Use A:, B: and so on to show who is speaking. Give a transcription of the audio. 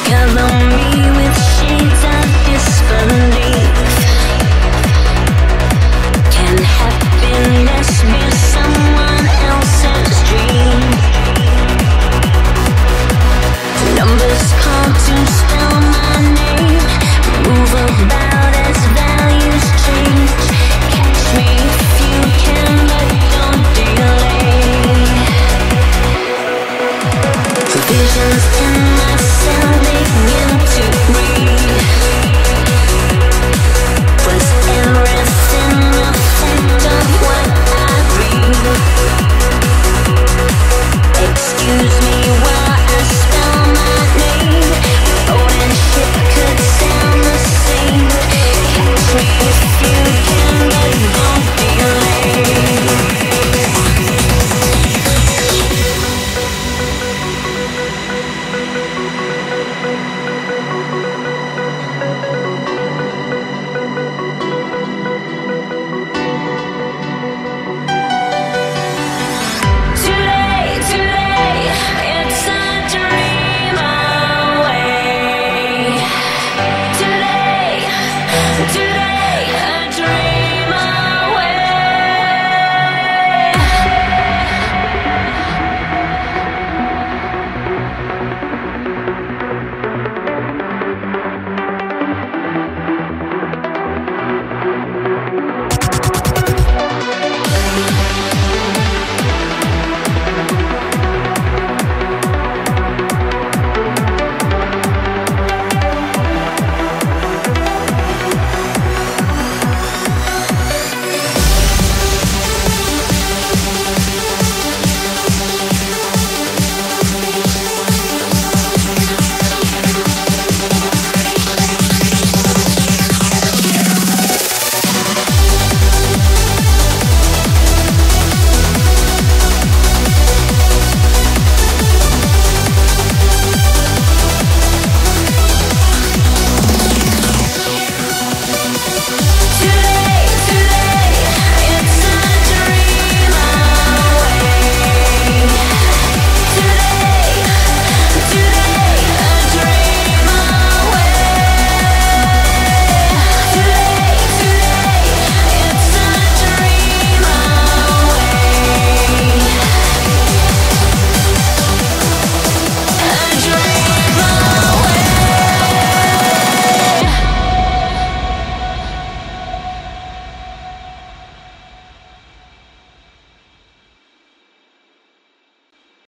A: Cover me with shades of disbelief. Can happiness be someone else's dream? Numbers call to spell my name. Move about as values change. Catch me if you can, but don't delay. Visions in my cell begin to breathe. Was everything a fact of what I read? Excuse me while I spell my name. Boat and ship could sound the same. Catch me if you can, but don't delay.